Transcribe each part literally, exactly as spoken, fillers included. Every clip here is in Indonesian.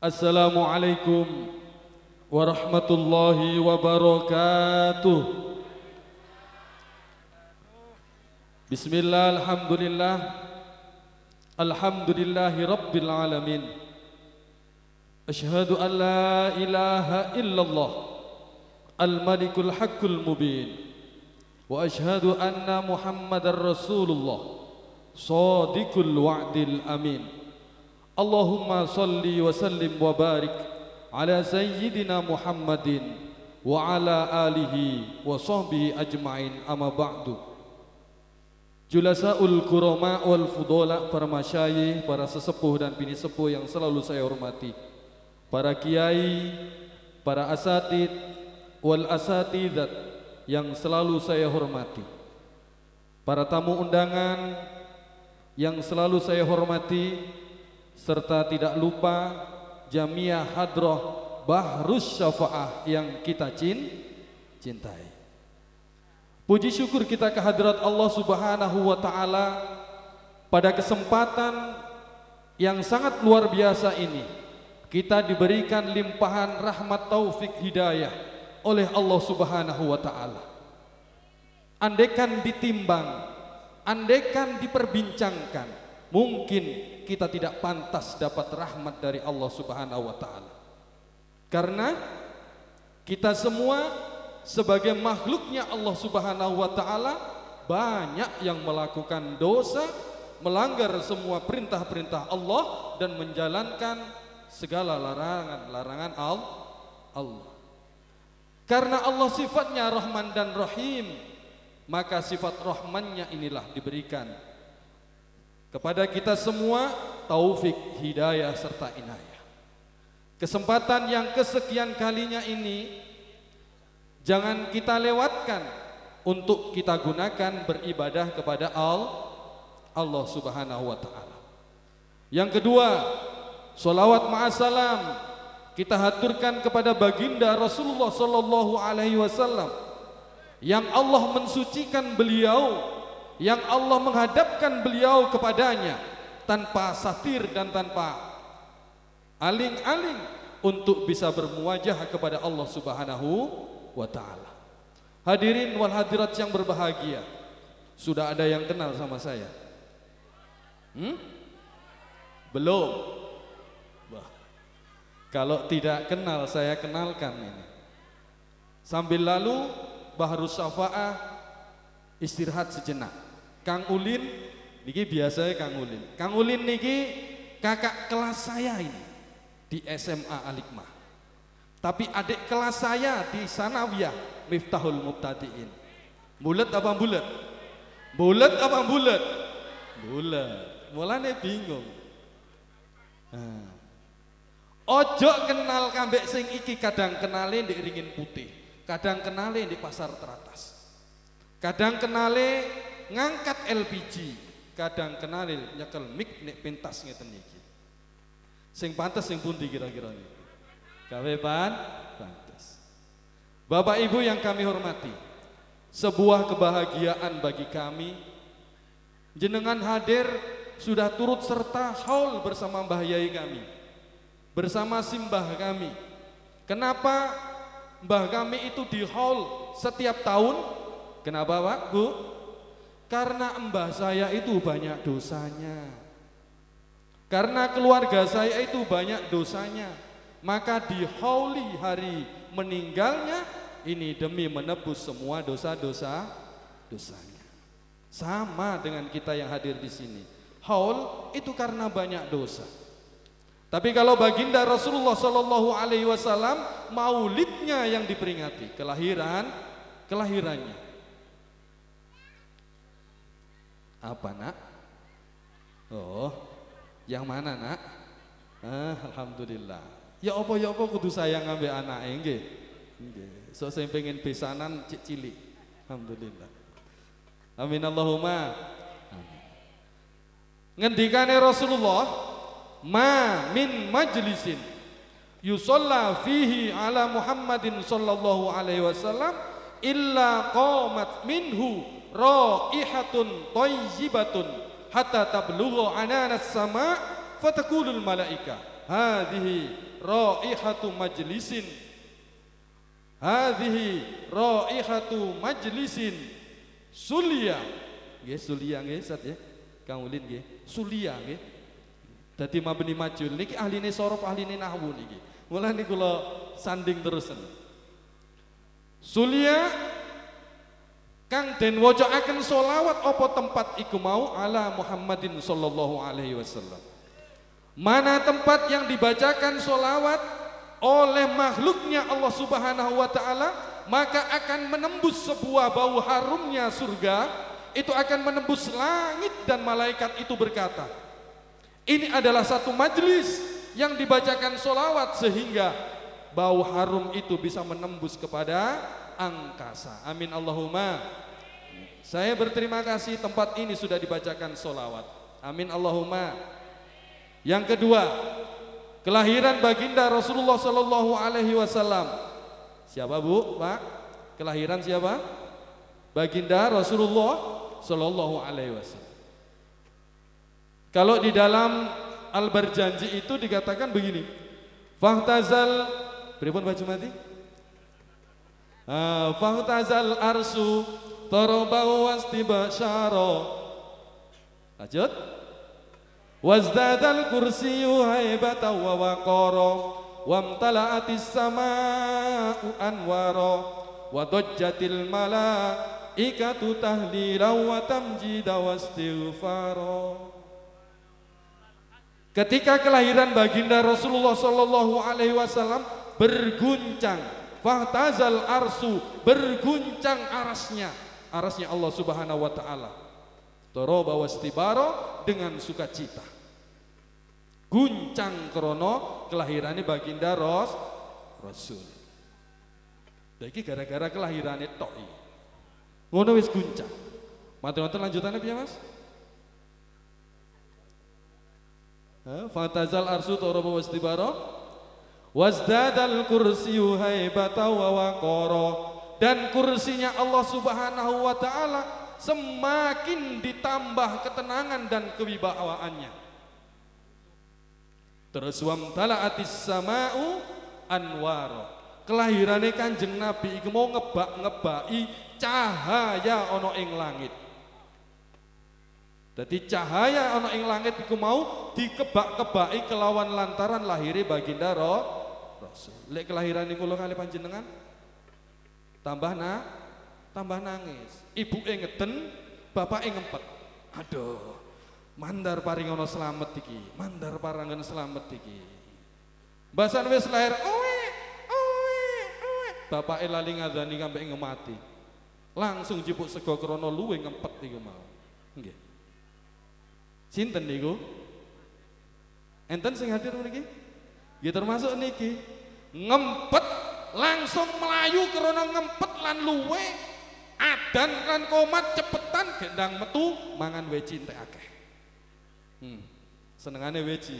Assalamualaikum warahmatullahi wabarakatuh. Bismillah, alhamdulillah, alhamdulillahi rabbil alamin. Asyhadu an la ilaha illallah al-malikul haqqul mubin. Wa asyhadu anna muhammadar rasulullah shadiqul wa'dil amin. Allahumma salli wa sallim wa barik ala sayyidina Muhammadin wa ala alihi wa sahbihi ajma'in, amma ba'du. Julasaul kurama wal fudola, para masyayikh, para sesepuh dan bini sepuh yang selalu saya hormati, para kiai, para asatid wal asatidat yang selalu saya hormati, para tamu undangan yang selalu saya hormati, serta tidak lupa Jamiah Hadroh Bahrus Syafa'ah yang kita cintai. Puji syukur kita kehadirat Allah Subhanahu wa Ta'ala pada kesempatan yang sangat luar biasa ini. Kita diberikan limpahan rahmat taufik hidayah oleh Allah Subhanahu wa Ta'ala. Andaikan ditimbang, andaikan diperbincangkan, mungkin kita tidak pantas dapat rahmat dari Allah Subhanahu wa Ta'ala. Karena kita semua sebagai makhluknya Allah Subhanahu wa Ta'ala banyak yang melakukan dosa, melanggar semua perintah-perintah Allah dan menjalankan segala larangan-larangan Allah. Karena Allah sifatnya Rahman dan Rahim, maka sifat Rahmannya inilah diberikan kepada kita semua taufik, hidayah serta inayah. Kesempatan yang kesekian kalinya ini jangan kita lewatkan untuk kita gunakan beribadah kepada Allah Subhanahu wa Ta'ala. Yang kedua, sholawat ma'asalam kita haturkan kepada baginda Rasulullah sallallahu alaihi wasallam yang Allah mensucikan beliau, yang Allah menghadapkan beliau kepadanya tanpa satir dan tanpa aling-aling untuk bisa bermuwajah kepada Allah Subhanahu wa Ta'ala. Hadirin wal hadirat yang berbahagia, sudah ada yang kenal sama saya? Hmm? Belum? Bah. Kalau tidak kenal, saya kenalkan ini. Sambil lalu Bahrus Syafa'ah istirahat sejenak. Kang Ulin niki biasanya Kang Ulin. Kang Ulin niki kakak kelas saya ini di S M A Al-Hikmah. Tapi adik kelas saya di Sanawiyah Miftahul Mubtadiin. Bulet apa bulet? Bulet apa bulet? Bulet. Mulane bingung. Nah. Ojo kenal kambek sing iki, kadang kenale ndek Ringin Putih, kadang kenale di Pasar Teratas, kadang kenale ngangkat L P G, kadang kenale nyekel mik nek pentas ngeten iki. Sing pantes sing pundi kira-kira niki? Gawe pan pantes. Bapak Ibu yang kami hormati, sebuah kebahagiaan bagi kami jenengan hadir sudah turut serta haul bersama Mbah Yai kami, bersama simbah kami. Kenapa mbah kami itu di haul setiap tahun? Kenapa Pak, Bu? Karena mbah saya itu banyak dosanya, karena keluarga saya itu banyak dosanya, maka dihauli hari meninggalnya ini demi menebus semua dosa-dosa dosanya. Sama dengan kita yang hadir di sini, haul itu karena banyak dosa. Tapi kalau baginda Rasulullah Shallallahu Alaihi Wasallam, maulidnya yang diperingati, kelahiran kelahirannya. Apa nak? Oh, yang mana nak? Ah, alhamdulillah. Ya apa ya apa kudu sayang ngambil anak nggih. Nggih. So saya pengen besanan cik cilik. Alhamdulillah. Amin Allahumma. Amin. Ngendikane Rasulullah, ma min majlisin yusalla fihi ala Muhammadin sallallahu alaihi wasallam illa qamat minhu raihatun thayyibatun hatta tablugha ananas sama fataqulul malaika hadhihi raihatu majlisin. Hadhihi raihatu majlisin sulia. Nggih, sulia nggih, Ustaz ya. Kang Ulin nggih. Sulia nggih. Dadi mabni majul niki ahline sorof, ahline nahwu niki. Mulane kula sanding terusen. Sulia kang den wacaaken selawat apa tempat iku mau ala Muhammadin sallallahu alaihi wasallam. Mana tempat yang dibacakan selawat oleh makhluknya Allah Subhanahu wa taala, maka akan menembus sebuah bau harumnya surga, itu akan menembus langit dan malaikat itu berkata, ini adalah satu majlis yang dibacakan sholawat sehingga bau harum itu bisa menembus kepada angkasa. Amin Allahumma. Saya berterima kasih tempat ini sudah dibacakan sholawat. Amin Allahumma. Yang kedua, kelahiran baginda Rasulullah Sallallahu Alaihi Wasallam. Siapa Bu, Pak? Kelahiran siapa? Baginda Rasulullah Sallallahu Alaihi Wasallam. Kalau di dalam Al-Barjanji itu dikatakan begini, fahtazal, beripun baju mati? Ah, fahtazal arsu tarabau wastibasyara. Lanjut. Wazdadal kursiyu haibatan wa waqara wamtala'atis samaa'u anwara wa dajjatil malaikatu tahlilan wa tamjida wastighfara. Ketika kelahiran baginda Rasulullah Sallallahu Alaihi Wasallam berguncang, fahtazal arsu, berguncang arasnya, arasnya Allah Subhanahu Wa Taala, toroba wastibaro, dengan sukacita, guncang krono kelahirannya baginda Ros Rasul. Jadi gara-gara kelahirannya tok iki. Ngono wis guncang. Mati-mati lanjutannya piye Mas? Fatazal arsu toroba wastibara wazdadal kursiyu haibata wa waqara, dan kursinya Allah Subhanahu wa taala semakin ditambah ketenangan dan kewibawaannya. Terus wamtala'atis sama'u anwara, kelahirannya Kanjeng Nabi iku mau ngebak-ngebaki cahaya ana ing langit. Jadi cahaya ana ing langit iku mau dikebak-kebaki kelawan lantaran lahire baginda Rasul. Lek kelahiran niku kula kali panjenengan tambah na tambah nangis. Ibuke ngeden, bapake ngempet. Aduh, mandar paring ana slamet iki, mandar parangan slamet iki. Basan wis lahir, owe, owe, owe. Bapake lali ngadani sampai ngemati. Langsung jipuk sego krana luwe ngempet iku mau. Nggih. Sinten niku? Enten sing hadir mriki? Nggih termasuk niki. Ngempet langsung melayu karena ngempet lan luwe, adan lan komat cepetan gendang metu mangan weci entek akeh. Hmm. Senengane weci.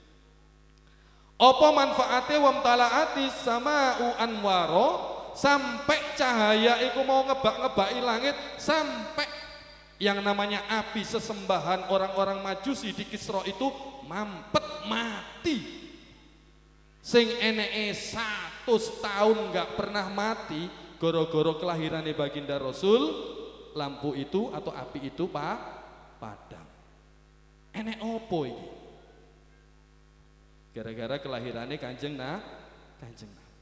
Apa manfaate wamtalaati sama'u anwaro, sampai cahaya iku mau ngebak-ngebaki langit, sampai yang namanya api sesembahan orang-orang Majusi di Kisra itu mampet mati. Sing eneke satu tahun nggak pernah mati, goro-goro kelahirannya baginda Rasul, lampu itu atau api itu pak padam. Enek opo ini? Gara-gara kelahirannya kanjeng nah, kanjeng Nabi.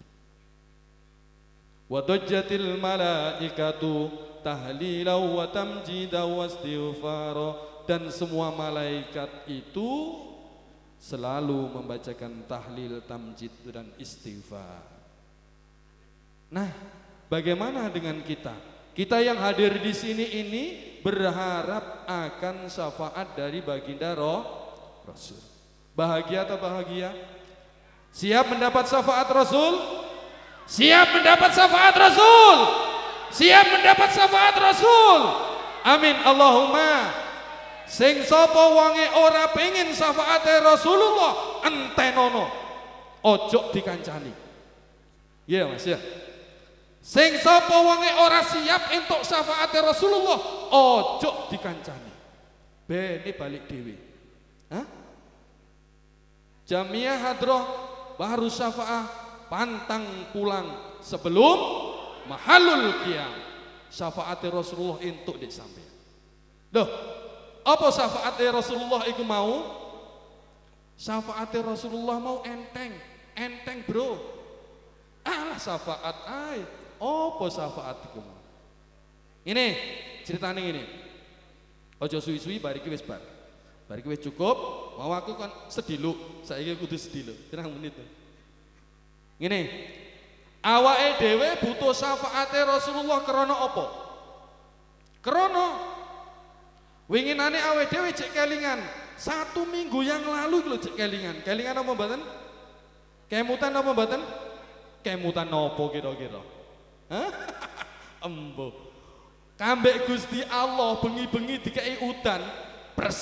Wadajjatil malaikatu tahlilan wa tamjida wastighfara, dan semua malaikat itu selalu membacakan tahlil, tamjid dan istighfar. Nah, bagaimana dengan kita? Kita yang hadir di sini ini berharap akan syafaat dari baginda Rasul. Bahagia atau bahagia? Siap mendapat syafaat Rasul? Siap mendapat syafaat Rasul? Siap mendapat syafaat Rasul? Amin Allahumma. Sing sapa wonge ora pengin syafaate Rasulullah entenono, ojo dikancani. Iya Mas ya. Sing sapa wonge ora siap entuk syafaate Rasulullah, ojo dikancani. Bene balik dhewe. Hah? Jamiah hadroh baru syafaat pantang pulang sebelum mahalul qiyam. Syafaat Rasulullah entuk dik sampean. Loh, apa syafaat Rasulullah iku mau? Syafaat Rasulullah mau enteng, enteng bro. Alah syafaat ay, apa syafaat iku mau? Ini ceritanya ini. Ojo suwi-suwi bariki wis bar. Bariki wis cukup, mau aku kan sedilu, saiki kudu sedilu. Pirang menit tuh. Ngene. Awake dhewe butuh syafaate Rasulullah krana apa? Krana winginane awake dhewe cek kelingan. Satu minggu yang lalu lho cek kelingan. Kelingan apa mboten? Kemutan apa mboten? Kemutan nopo kira-kira? Hah? Embo. Kambek Gusti Allah bengi-bengi dikei udan. Pres.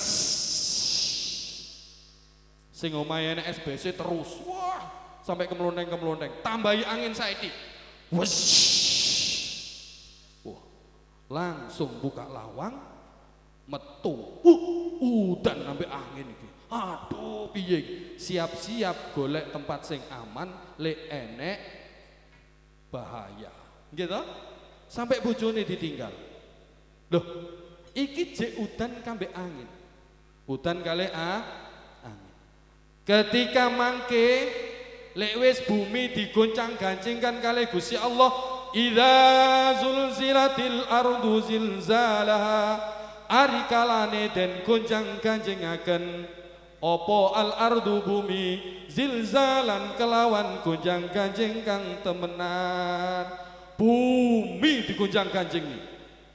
Sing omahe nek S B C terus. Wah, sampai kemelondeng-kemelondeng. Tambahi angin saiki. Wes. Wah. Langsung buka lawang metu. Uh, udan sampai angin iki. Aduh, piye? Siap-siap golek tempat sing aman, lek enek bahaya. Gitu? Sampai bojone ditinggal. Loh, iki jek udan kambek angin. Udan kali a angin. Ketika mangke lek wis bumi digoncang-gancingkan kali Gusti Allah, idza zulzilatil ardu zilzalaha, ari kalane den goncang-gancingaken opo al ardu bumi zilzalan kelawan gonjang-ganjing kang temenan. Bumi digonjang-ganjing nih.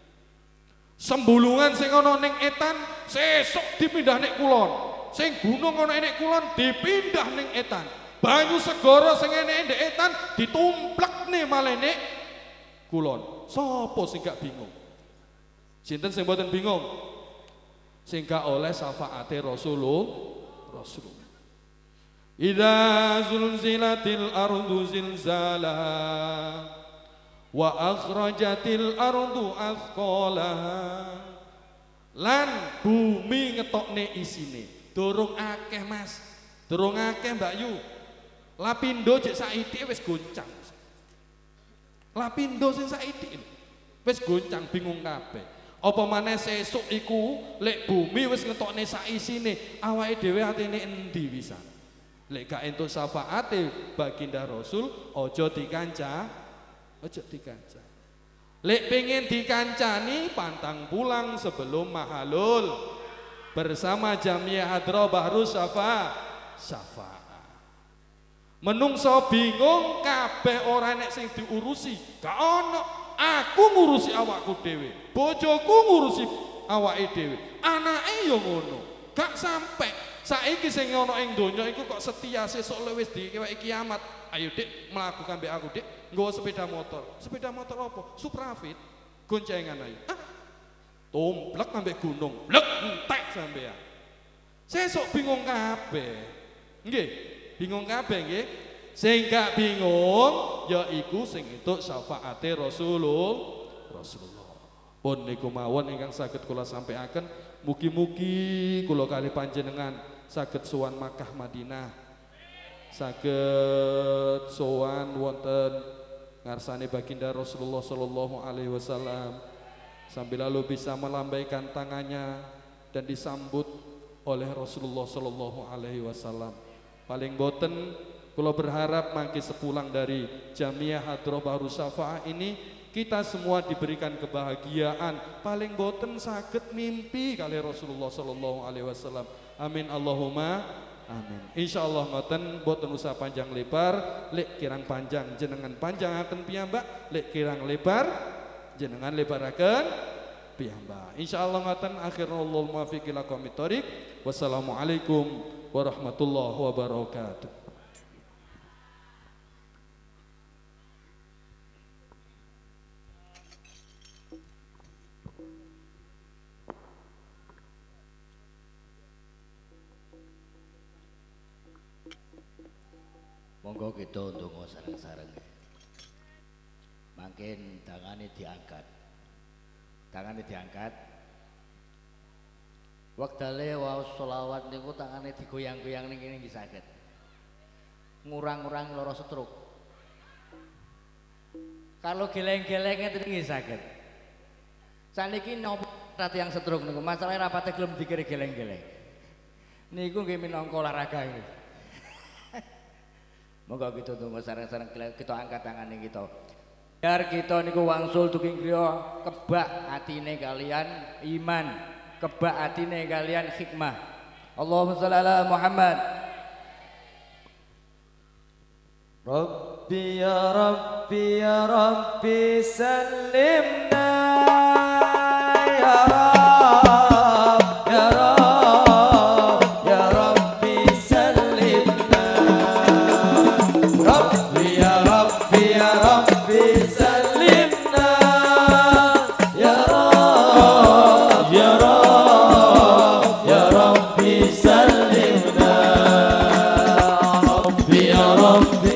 Sembulungan sing ana ning etan sesuk dipindah ning kulon. Sing gunung ana ning kulon dipindah ning etan. Banyu segara sing enek ndek etan ditumplekne malih ning kulon. Sopo sing gak bingung? Sinten sing mboten bingung? Sing gak oleh syafaate Rasulullah. Rasulullah. Idza zulzilatil ardu zilzalaha wa akhrajatil ardu athqalaha, lan bumi ngetokne isine. Durung akeh Mas, durung akeh Mbak Yu. Lapindo jek saiki wis goncang. Lapindo sing saiki wis goncang bingung kabeh. Apa maneh sesuk iku lek bumi wis ngetokne sak isine, awake dhewe atine endi pisan. Lek gak entuk syafaate baginda Rasul, aja dikanca. Ojo dikanca. Lek pengen dikancani pantang pulang sebelum mahalul bersama Jamiah Hadra Bahru Syafa Syafa. Menungso bingung kabeh ora nek sing diurusi. Gak ono. Aku ngurusi awakku dhewe. Bojoku ngurusi awake dhewe. Anake yo ngono. Gak sampe. Saiki sing ono ing donya iku kok setia sesuk wis diweki kiamat. Ayo Dik, melakukan mbek aku Dik. Nggawa sepeda motor. Sepeda motor apa? Suprafit. Goncengan ayo. Ah. Tumplek ambek gunung. Blek entek sampean. Sesuk bingung kabeh. Nggih, bingung kabeh nggih. Sing gak bingung yaiku sing entuk syafaate Rasulullah. Rasulullah. Pun niku mawon ingkang saged kula sampaiaken, mugi-mugi kula kalih panjenengan saged sowan Makkah Madinah. Saged sowan wonten ngarsane baginda Rasulullah sallallahu alaihi wasallam sambil lalu bisa melambaikan tangannya dan disambut oleh Rasulullah sallallahu alaihi wasallam. Paling boten kula berharap mangke sepulang dari Jamiah Hadra Bahru Syafaah ini kita semua diberikan kebahagiaan, paling boten saged mimpi kali Rasulullah sallallahu alaihi wasallam. Amin Allahumma amin. Insyaallah ngoten boten usah panjang lebar, lek kirang panjang jenengan panjangaken piyambak, lek kirang lebar jenengan lebaraken piyambak. Insyaallah ngoten akhirul muwaffiq ila aqwamit thoriq. Wassalamualaikum warahmatullahi wabarakatuh. Monggo kita ndonga sareng-sareng. Mangkin tangane diangkat. Tangane diangkat. Wektale waos selawat niku tangane digoyang-goyang ning kene nggih saged. ngurang-ngurangi loro stroke. Kalau geleng-gelengnya itu nggih saged. Saniki nopo ratu yang stroke niku masalahnya rapate gelem dikira geleng-geleng. Niku nggih minangka olahraga iki. Moga kita tunggu sareng-sareng kita angkat tangan kita. Biar kita niku wangsul duking griya kebak atine kalian iman, kebak atine kalian hikmah. Allahumma shalli ala Muhammad. Rabbi ya Rabbi ya Rabbi sallimna ya Rabb ya Rabb ya Rabbi sallimna Rabbi ya Rabbi ya Rabbi sallimna ya Rabb ya Rabb ya Rabbi sallimna Rabbi ya Rabbi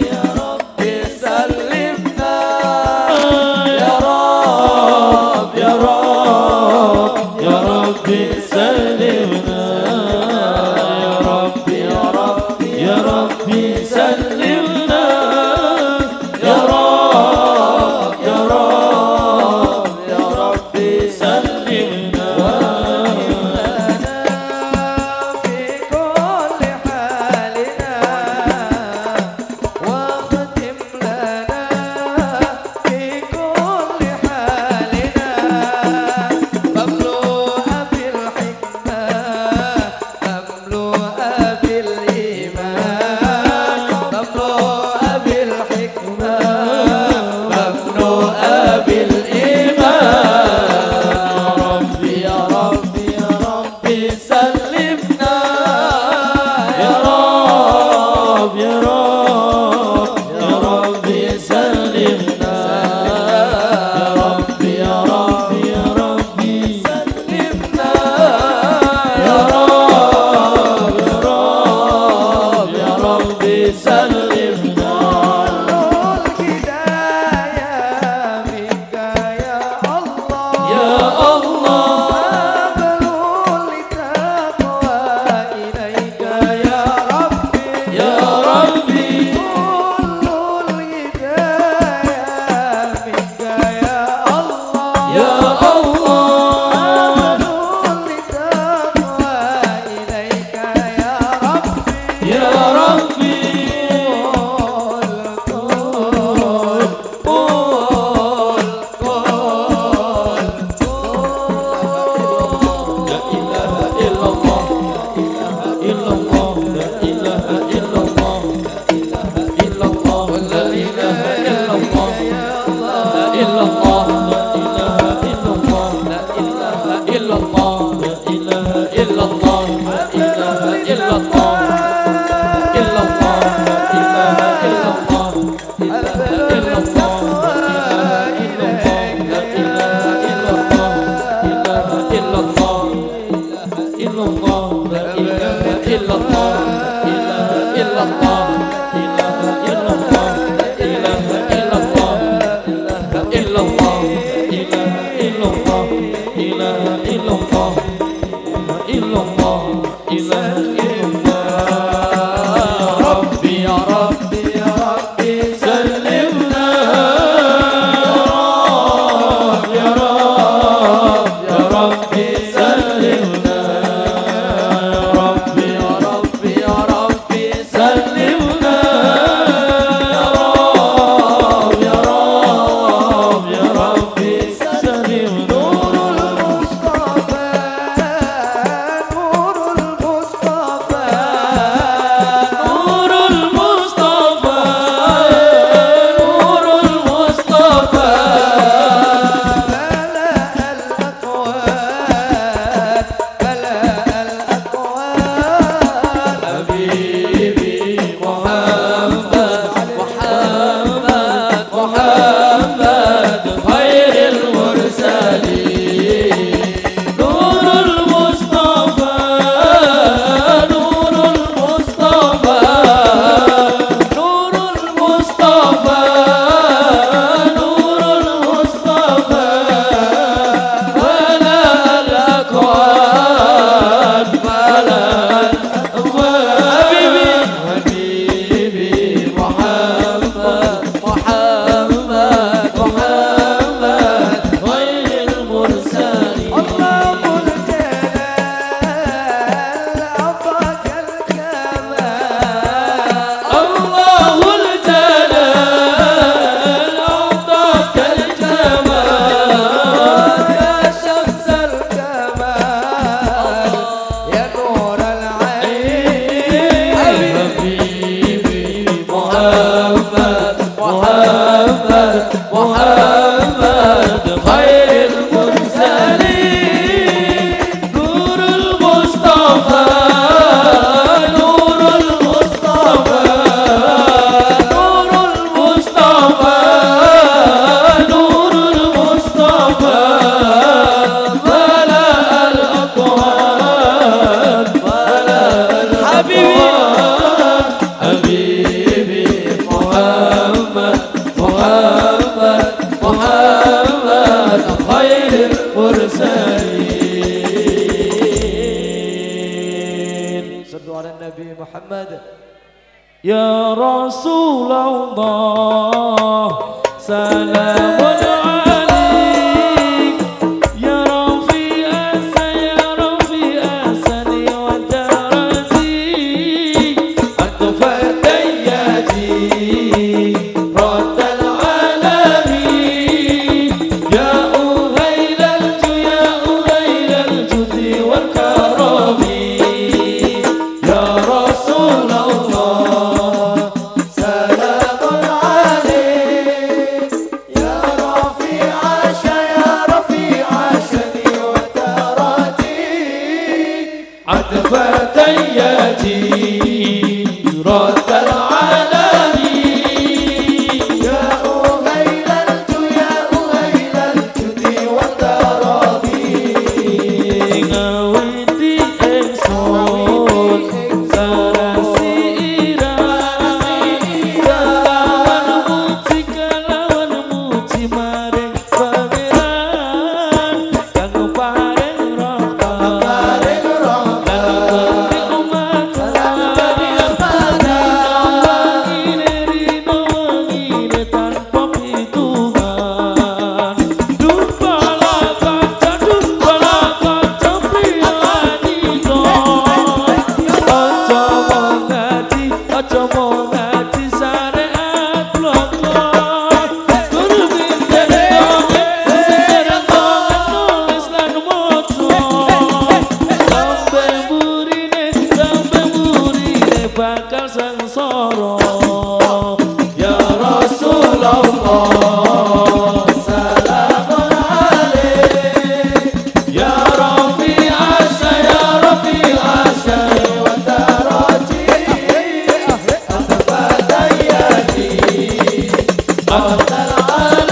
محمد محمد محمد خير المرسلين نور المصطفى نور المصطفى نور المصطفى نور المصطفى ملأ الأكوان ملأ الأكوان حبيبي محمد محمد محمد خير المرسلين صلوا على النبي محمد يا رسول الله سلام عليك يا رفيع أسى يا رفيع أسني ودرجي أنت فتياتي رد العالمين يا أهيل الجود يا أهيل الجود والكرم يا رسول الله سلام عليك يا رفيع عشا يا رفيع عشني وتراتي عتفتياتي رد العالمين يا أهيل الجود يا أهيل الجود والكرم ngawiti ingsun sarasi kalawan muji kalawan muji maring pangeran kang paring rahmat paring rahmat lan umat ngene rino ngene tanpa pitungan dumpala kaca dumpala kaca piranito aja mongati aja mongati syariat bloko guru pinter pinter nulis lan maca sampe murine sampe murine bakal sengsara ya Rasulullah salamun alaik ya Rafi' Asya ya Rafi' Asya wa taraji atfatayati atal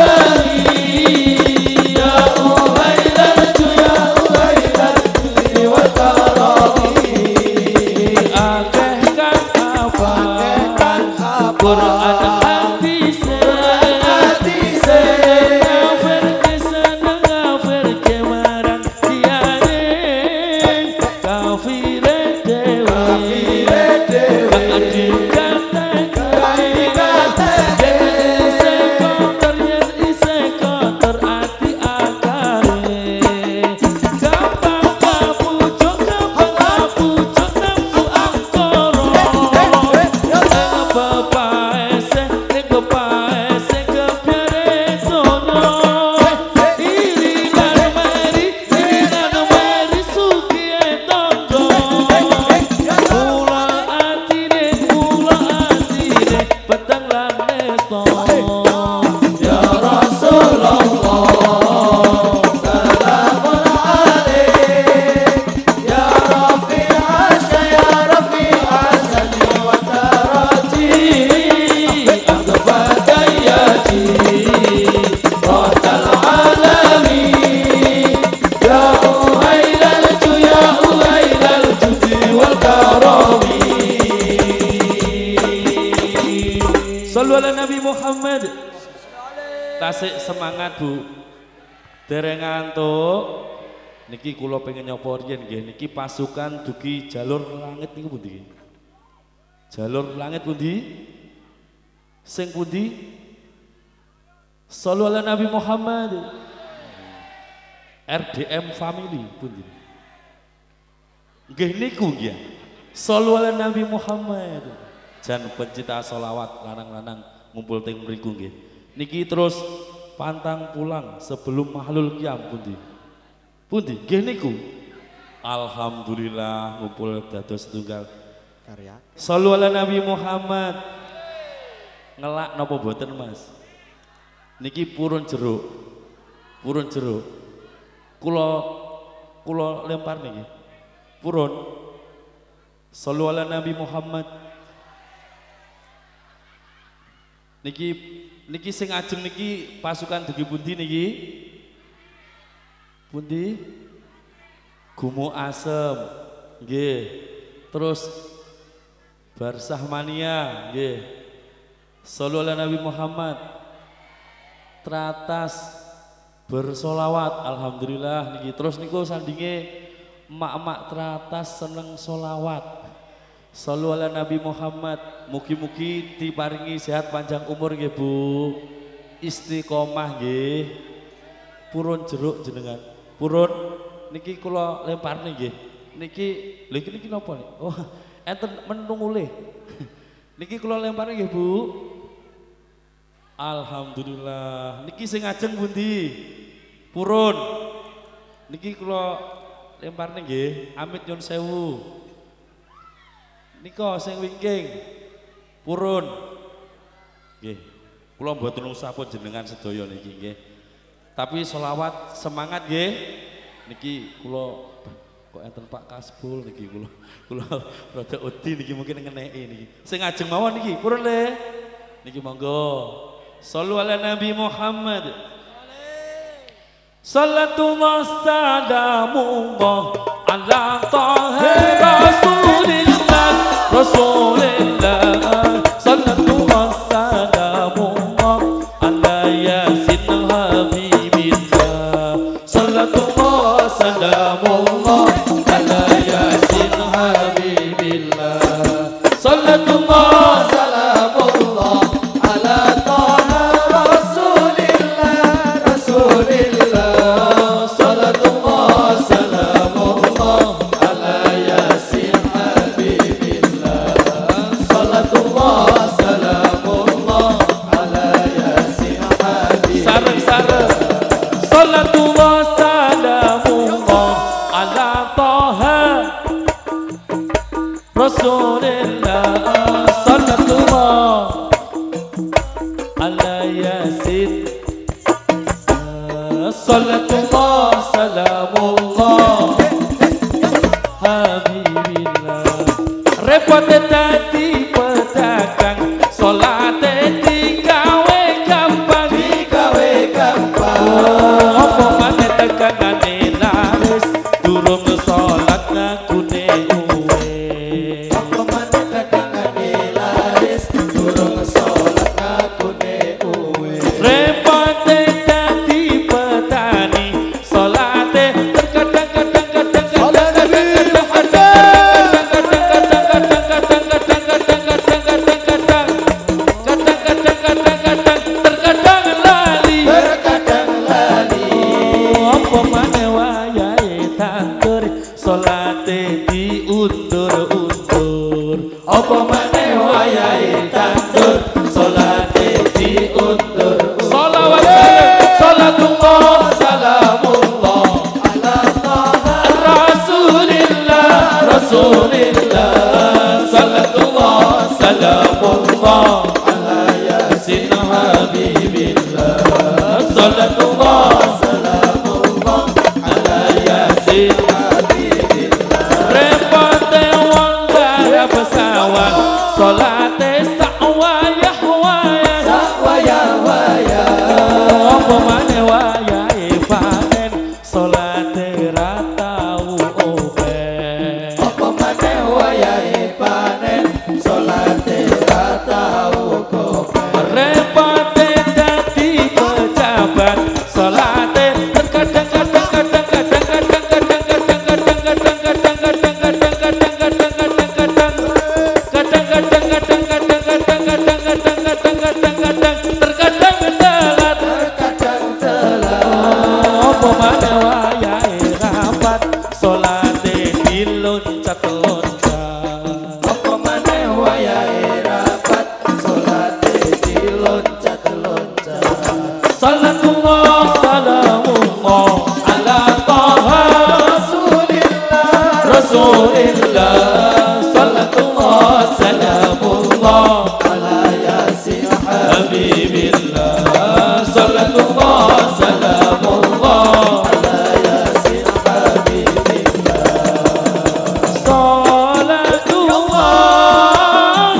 alamin ya uhailal ya uhailal wa taraji akeh kan apa Quran hadis hadis kafir kesana kafir kemarang diane kafir dewa kafir dewa kata kata ise kotor yen ise kotor ati akare gampang kapucuk gampang kapucuk nafsu angkara Papaese, nego paese, kepiare tono. Iri nano meri, iri nano meri suki etondo. Kula atine, kula atine, petang lanesto. Ya Rasulullah, salamun alaik. Ya Rafi' Asya, ya Rafi' Asani wa tarati. Atfatayati raddal alamin ya uhailal ju ya uhailal judi wal karami Sallu ala Nabi Muhammad. Tasik semangat Bu dereng ngantuk niki kula pengen nyoba riyen nggih niki pasukan dugi jalur langit niku pundi jalur langit pundi sing pundi Sallu ala Nabi Muhammad R D M family pundi nggih niku nggih Sallu ala Nabi Muhammad jan pencinta sholawat lanang-lanang ngumpul teng mriku nggih niki terus pantang pulang sebelum mahlul qiyam pundi pundi nggih niku alhamdulillah ngumpul dados setunggal karya Sallu ala Nabi Muhammad ngelak napa boten Mas? Niki purun jeruk. Purun jeruk. Kula kula lempar niki. Purun. Shallu ala Nabi Muhammad. Niki niki sing ajeng niki pasukan dugi pundi niki? Pundi? Gumo Asem. Nggih. Terus Barsah Mania, nggih. Shallu ala Nabi Muhammad. Teratas bersolawat, alhamdulillah niki. Terus niku sandinge emak-emak teratas seneng solawat. Shallu ala Nabi Muhammad. Mugi-mugi diparingi sehat panjang umur nggih Bu. Istiqomah nggih. Purun jeruk jenengan. Purun niki kula lempar nggih. Niki lho iki niki napa nih? Oh, enten menungule. Niki kula lempar nggih Bu. Alhamdulillah. Niki sing ajeng pundi? Purun. Niki kula lempar nggih. Amit nyun sewu. Nika sing wingking. Purun. Nggih. Kula mboten usah jenengan sedaya niki nggih. Tapi selawat semangat nggih. Niki kula kok enten Pak Kasbul niki kula kula rada wedi niki mungkin ngeneki niki. Sing ajeng mawon niki, purun le. Niki monggo. Shallu ala Nabi Muhammad. Sallatullah salamullah ala taha Rasulillah Rasulillah. Sallatullah salamullah ala yasin habibillah. Sallatullah salamullah ala yasin habibillah. Sallatullah salamullah ala taha Rasulillah Rasulillah. Sallatullah salamullah ala yasin habibillah. Sallatullah salamullah ala yasin habibillah. Sareng-sareng. Sallatullah salamullah ala taha Rasulillah. Sallatullah ala yasin. Sallatullah salamullah habibillah. Repot dadi pedagang, salate digawe gampang, digawe gampang. Apa maneh dagangane laris, durung salat ngakune uwe. Apa maneh dagangane laris, durung salat ngakune uwe. Repot dadi petani, salate terkadang-kadang kadang salat Nabi salate diundur-undur. Apa maneh wayahe tandur, salate diundur. Shalawat salatullah salamullah ala taha Rasulillah Rasulillah. Salatullah salamullah ala yasin habibillah. Salatullah salamullah ala yasin pesawat, salate sakwayah wayah, sakwayah wayah. Apa maneh wayahe panen, salate ra tau oben. Apa maneh wayahe panen, salate ra tau oben. Repote dadi pejabat, habibillah salatullah salamullah ala yasin habibillah salatullah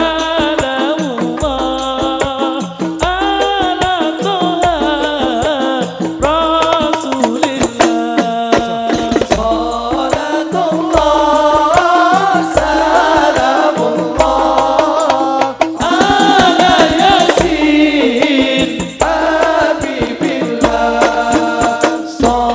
salamullah ala toha rasulillah salatullah salamullah ala yasin habibillah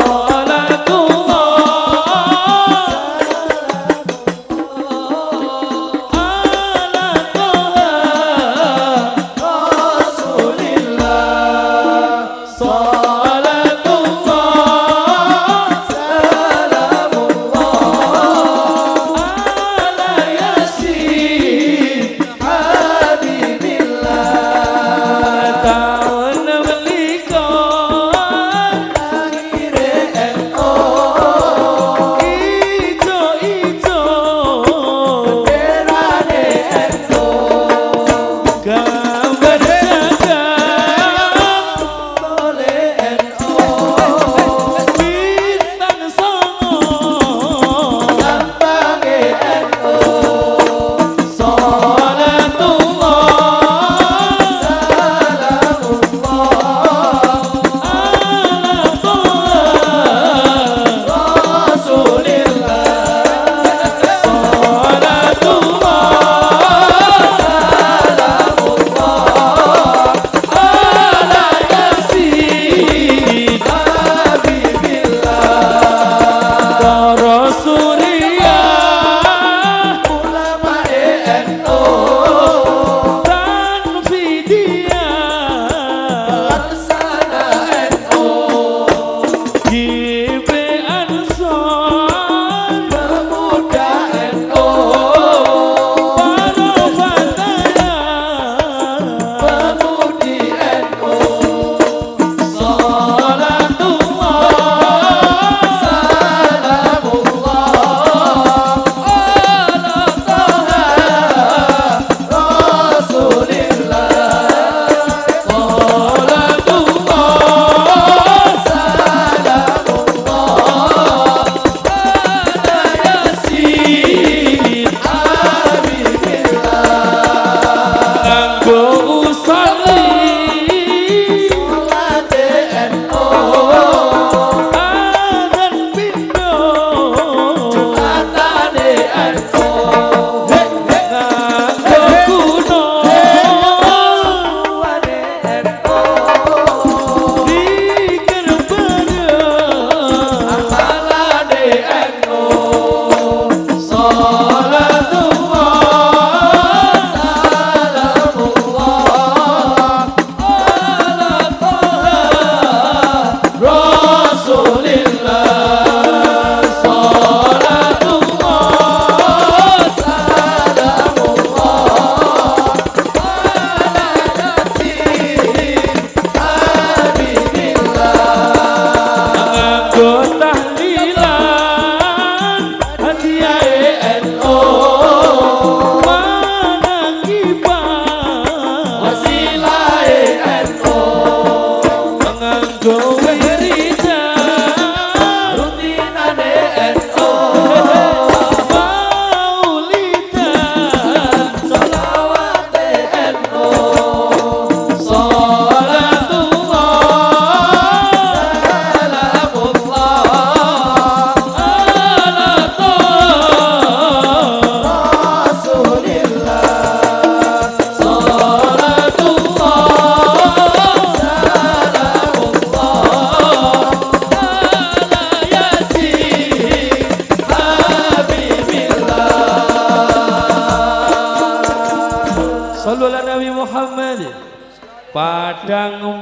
Padang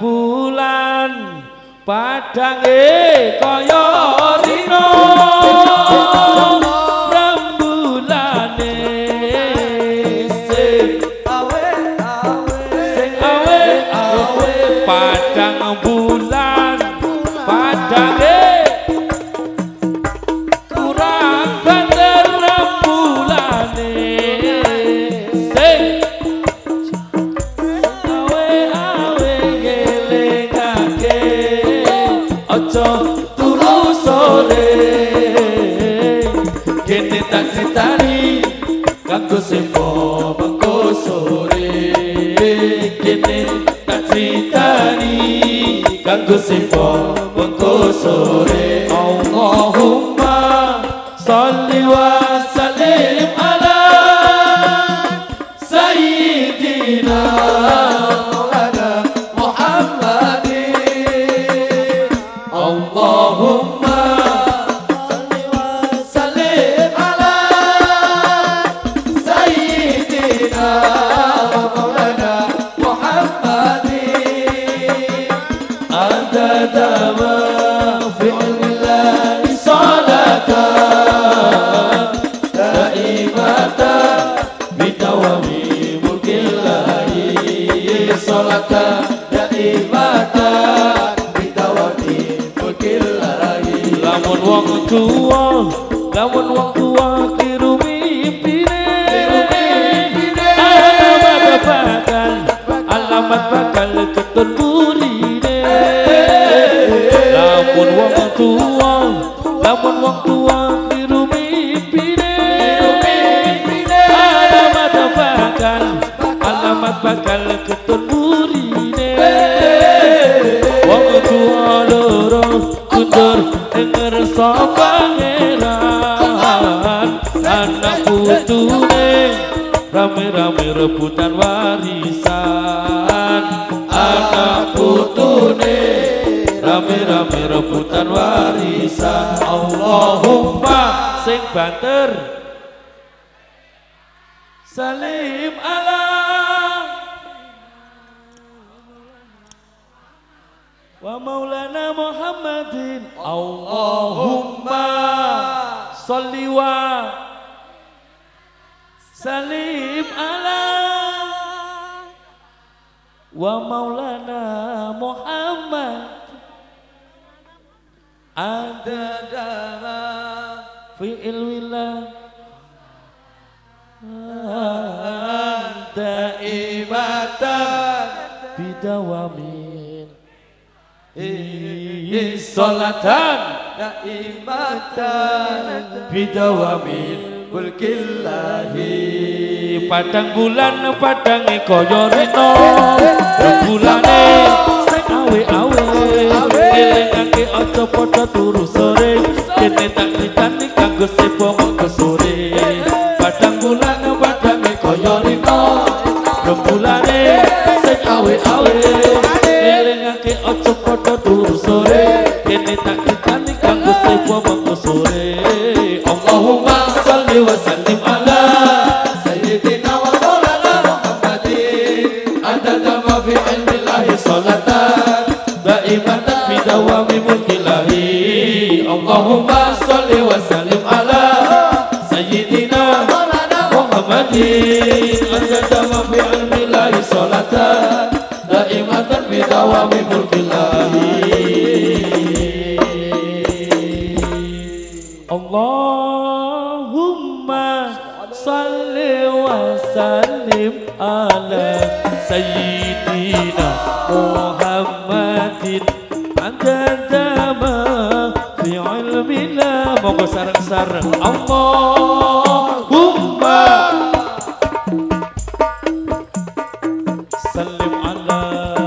bulan padang e kaya rino rembulane sing awe awe sing awe awe padang bulan padang e kurang banter rembulane sing awe kanggo sempo mengko sore kene tak critani kanggo sempo mengko sore Allahumma sholli wa sallim ala sayyidina maulana Muhammadin Allahumma sholli wa sallim ala sayyidina maulana Muhammadin adada ma fi ilmillahi salatan daimatan bidawami mulkillahi salatan daimatan bidawami mulkillahi lamun wong tua lamun wong tua kiru mimpine alamat bakal alamat bakal ketun burine lamun wong tua lamun wong tua kiru mimpine alamat bakal alamat bakal ketun burine wong tua loro kundur denger pangeran anak putune rame-rame rebutan warisan anak putune rame-rame rebutan warisan Allahumma sing banter salim ala wa maulana Muhammadin Allahumma sholli wa salim ala wa maulana Muhammad adada fi ilwillah daimatan bidawamin salatan daimatan bidawamin mulkillahi padang bulan padange kaya rena bulane sing awe-awe elingake aja padha turu sore kene tak ditani kanggo sepo mengko sore padang bulan padange kaya rena bulane sing awe-awe elingake aja padha turu sore kene tak ditani kanggo sepo mengko sore Allahumma sholli wa sallim ala sayyidina wa maulana Muhammadin adada ma fi ilmillahi salatan daimatan bidawami mulkillahi Allahumma sholli wa sallim ala sayyidina maulana Muhammadin adada ma fi ilmillahi salatan daimatan bidawami mulkillahi Allahumma salli wa sallim ala sayyidina Muhammadin adadama fi ilmillah moga sareng-sareng Allahumma sallim ala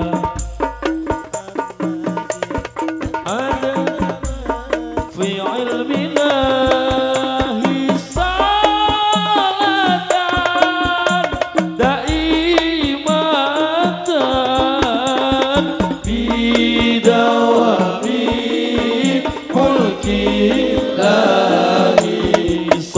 fi ilmillahi salatan daimatan bidawami mulkillahi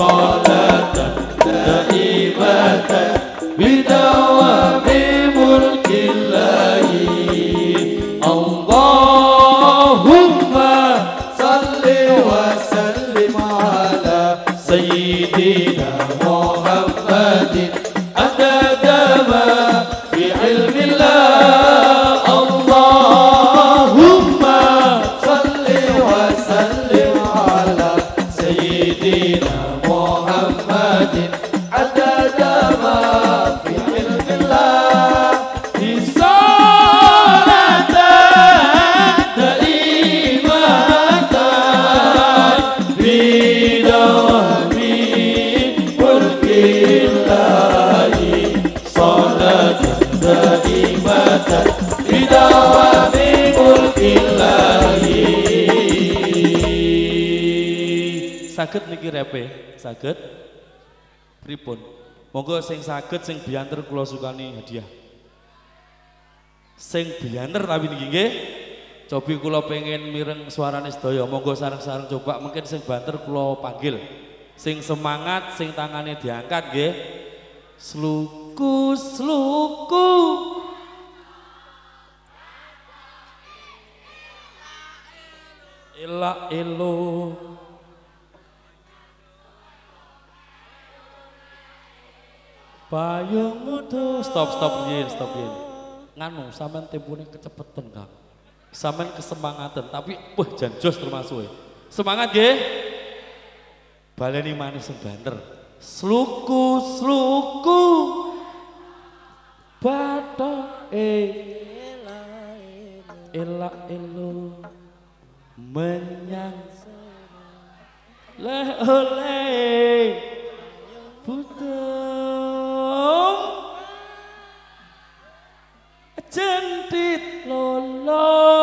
matan bidawami mulkillahi. Saged niki repe, saged pripun? Monggo sing saged sing biyanter kula sukani hadiah. Sing biyanter tapi niki nggih. Cobi kula pengen mireng suarane sedaya. Monggo sareng-sareng coba mungkin sing banter kula panggil. Sing semangat, sing tangane diangkat nggih. Sluku sluku ela elo payung mutu. Stop stop yen stop yen. Nganu sampean tempone kecepetan Kang. Sampean kesemangatan tapi wah jan jos termasuk. Semangat nggih. Baleni manis sing banter. Sluku sluku bathoke ela elo menyang leh oleh putung jentit lolo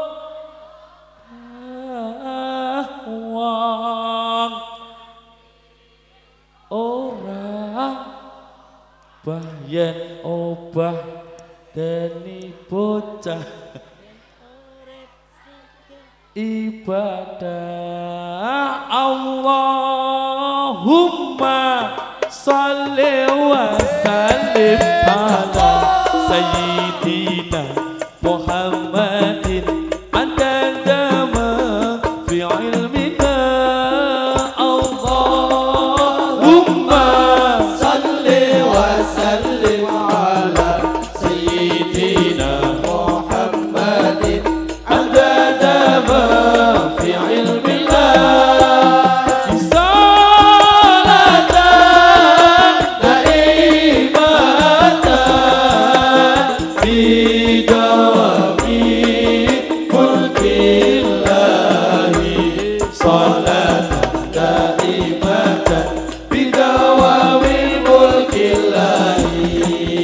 ah, wong ora bayen obah deni bocah ibadah. Allahumma sholli wa sallim ala sayyidina Muhammadin adadama fi ilmika. Allahumma sholli wa sallim ala sayyidina Muhammadin adadama fi ilmika. Salatan daimatan bidawami mulkillahi. Salatan daimatan bidawami mulkillahi.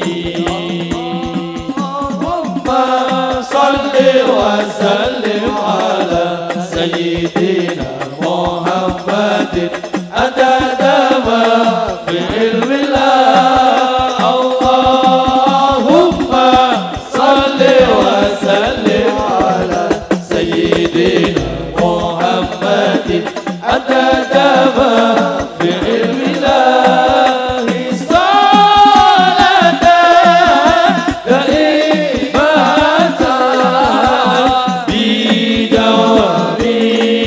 Allahumma sholli wa sallim ala sayyidina Muhammadin adadama fi ilmillah. Allahumma sholli wa sallim ala sayyidina Muhammadin adadama fi ilmillah. Salatan daimatan bidawami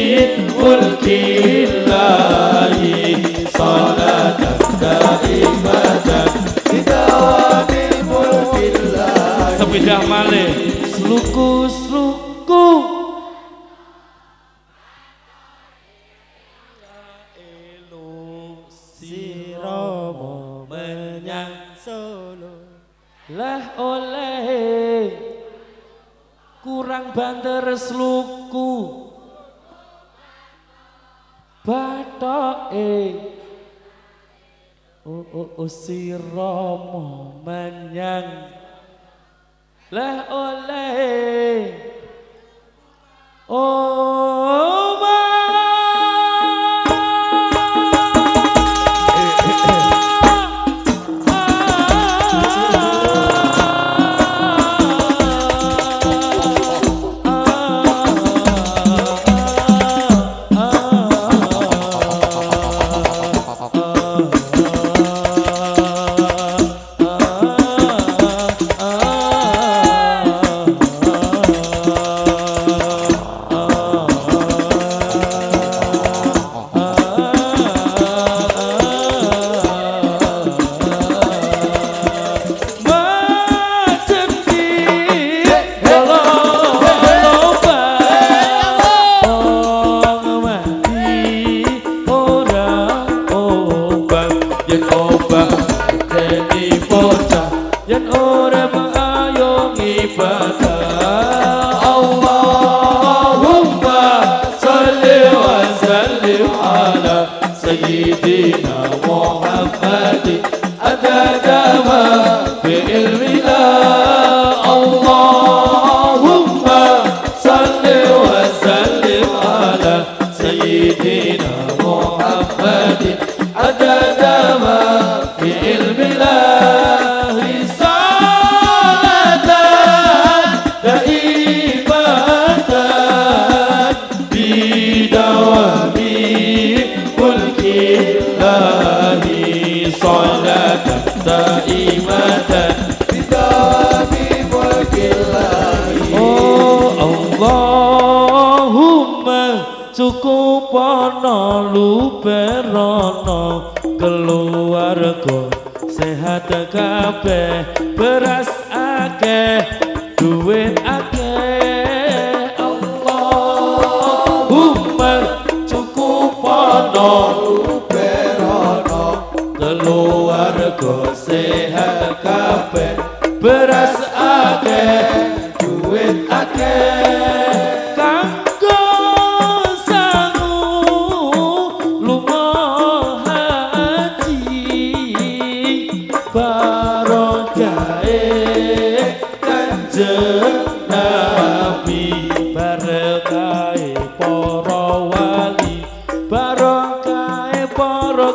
mulkillahi. Salatan daimatan bidawami mulkillahi. Sepidah malih sluku sluku elu siromo menyang Solo. Lah oleh kurang banter sluku bathoke oh oh oh siromo menyang. Lah oleh oh ma Sayyidina Muhammadin adadama fi ilmina. Allah daimatan bidami mulkillahi. Oh Allahumma cukupono luberono keluarga sehat kabeh beras akeh duit akeh. Allahumma cukupono luberono keluarga sehat kabeh beras akeh duit akeh. Nabi barakae para wali barakae para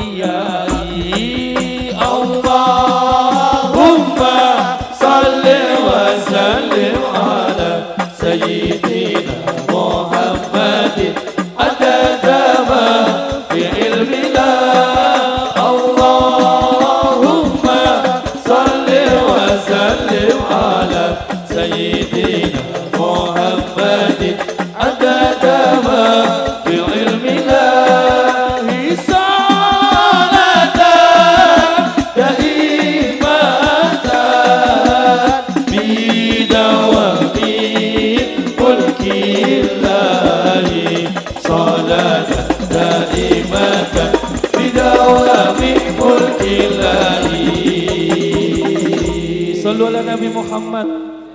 kiai. Allahumma salli wa sallim ala sayyidina Muhammadin adada ma fi ilmina. Allahumma salli wa sallim ala sayyidina Muhammadin adada ma fi ilmina. Salatan daimatan bidawami mulkillahi. Salatan daimatan bidawami mulkillahi. Sallu ala Nabi Muhammad.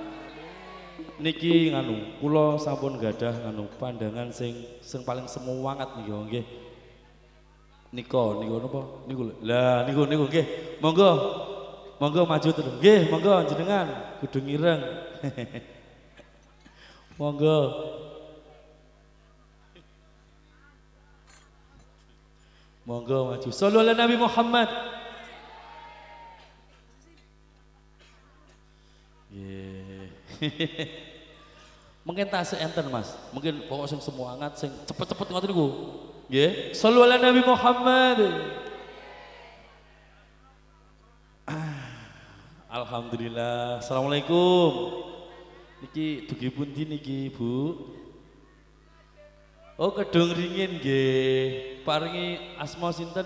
Niki nganu, kula sampun gadah nganu pandangan sing sing paling semuangat niki nggih. Nika niku napa? Niku lho. Lah niku niku nggih. Monggo. Monggo maju terus. Nggih, monggo jenengan kudu ngireng. Monggo. Monggo maju. Shallu ala Nabi Muhammad. Yeah. Mungkin tak seenten Mas, mungkin pokok sing semangat sing cepet-cepet ngoten niku. Nggih. Shallu ala Nabi Muhammad. Ah, alhamdulillah. Assalamualaikum. Niki dugi pundi niki, Bu? Oh, Kedung Ringin nggih. Paringi asma sinten?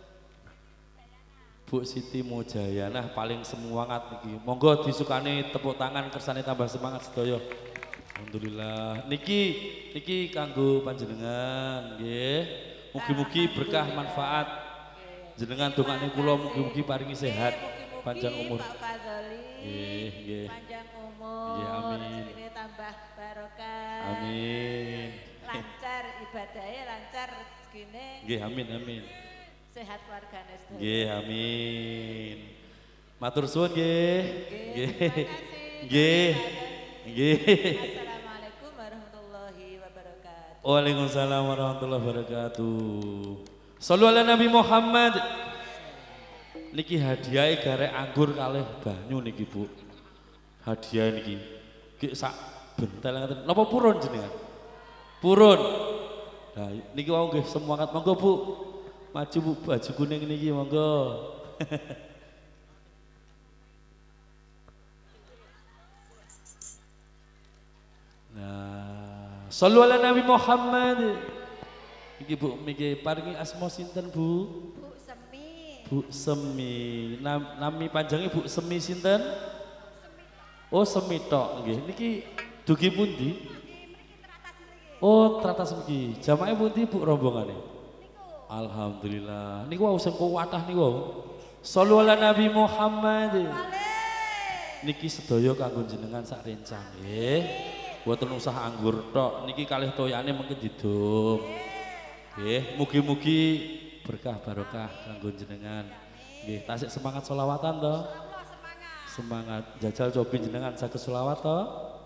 Bu Siti Mujayana paling semangat niki. Monggo disukani tepuk tangan kersane tambah semangat sedaya. Alhamdulillah. Niki niki kanggo panjenengan nggih. Mugi-mugi berkah manfaat. Jenengan dongane kula mugi-mugi paringi sehat, panjang umur. Nggih, nggih. Panjang umur. Nggih, amin. Rezekine tambah barokah. Amin. Lancar ibadahnya, lancar rezekine. Nggih, amin, amin. Sehat keluargane sedaya. Nggih, amin. Matur suwun nggih. Nggih. Nggih. Nggih. Assalamualaikum warahmatullahi wabarakatuh. Waalaikumsalam warahmatullahi wabarakatuh. Shallu ala Nabi Muhammad. Niki hadiah garek anggur kalih banyu niki Bu. Hadiah niki. Ki sak bentel ngaten. Napa purun jenengan? Purun. Nah, niki wau nggih semangat monggo Bu. Maju Bu, baju kuning niki monggo. Nah, shallu ala Nabi Muhammad. Iki Bu, miki paringi asma sinten Bu? Bu Semi. Bu Semi. Nam, nami panjangnya Bu Semi sinten? Oh, Semi tok nggih. Niki dugi pundi? Oh, teratas mriki. Jamaah pundi Bu rombongane? Alhamdulillah. Niku wau sing kuwatah niku wau. Shallu ala Nabi Muhammad. Niki sedaya kanggo jenengan sak rencang nggih. Mboten usah anggur tok. Niki kalih toyane mungkin didum. Nggih, mugi-mugi berkah barokah kanggo jenengan. Nggih, tasik semangat sholawatan to. Semangat jajal cobi jenengan saged sholawat to.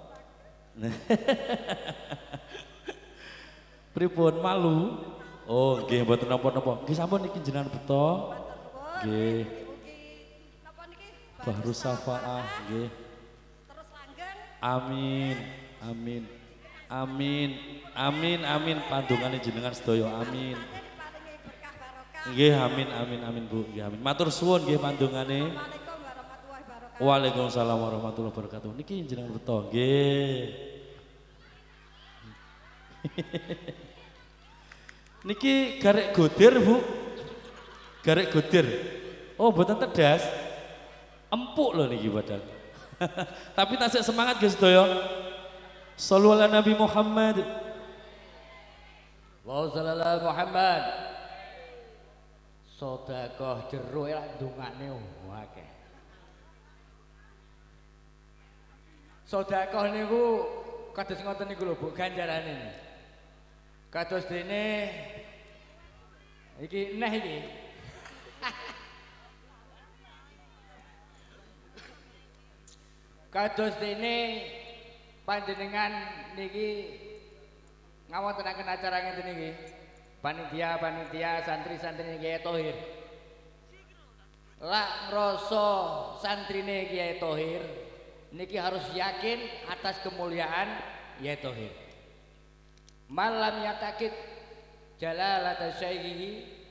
Pripun malu? Oh, nggih mboten napa-napa. Nggih sampun niki jenengan beto. Nggih. Napa niki? Bahru Safaah nggih. Terus langgeng. Amin. Amin. Amin. Amin amin pandungane jenengan sedaya amin. Paringi berkah barokah. Nggih amin amin amin Bu. Nggih amin. Matur suwun nggih pandungane. Assalamualaikum Waalaikumsalam warahmatullahi wabarakatuh. Niki jenengan beto nggih. Niki garek godir, Bu. Garek godir. Oh, mboten tedas. Empuk loh niki padahal. Tapi tasik semangat guys sedaya. Shallu ala Nabi Muhammad. Wa sallallahu Muhammad. Sedekah jero lak ndongakne akeh. Sedekah niku kados ngoten niku lho Bu ganjarane. Kados dene iki neh iki. Kados dene panjenengan niki ngawontenaken acara ngeten niki. Panitia-panitia santri-santri Kiai Thohir. Lak ngrasa santrine Kiai Thohir niki harus yakin atas kemuliaan Kiai Thohir. Malam yatakid jalalata syaihihi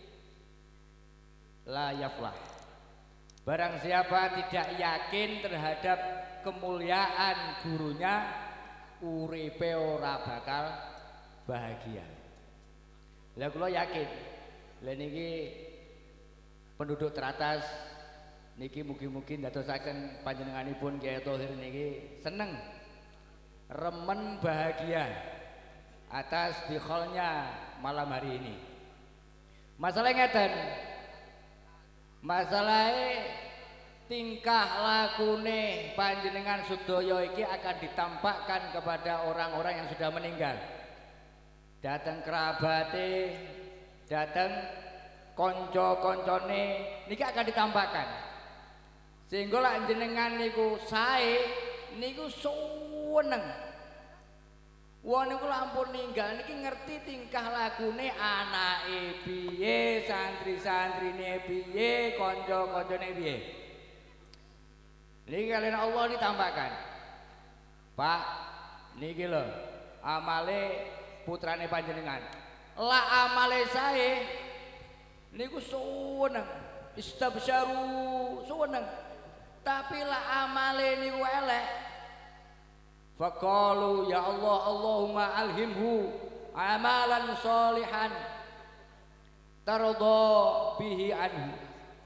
la yaflah. Barang siapa tidak yakin terhadap kemuliaan gurunya, uripe ora bakal bahagia. Lah kula yakin, lah niki penduduk teratas niki mugi-mugi ndadosaken panjenenganipun Kiai Thohir niki seneng, remen, bahagia atas dikholnya malam hari ini. Masalah ngeten, masalahnya tingkah lakune panjenengan sedaya iki akan ditampakkan kepada orang-orang yang sudah meninggal. Datang kerabate, datang konco-koncone niki akan ditampakkan. Sehingga lak jenengan niku sae niku suweneng. Wong niku lampun ninggal niki ngerti tingkah lakune anake piye, santri-santrine piye, konco-koncone piye. Niki kalian Allah ditampakkan. Pak, niki lho amale putrane panjenengan. Lah amale sae niku suweneng, istabsyaru suweneng. Tapi lah amale niku elek. Faqalu ya Allah Allahumma alhimhu amalan sholihan tarda bihi anhu.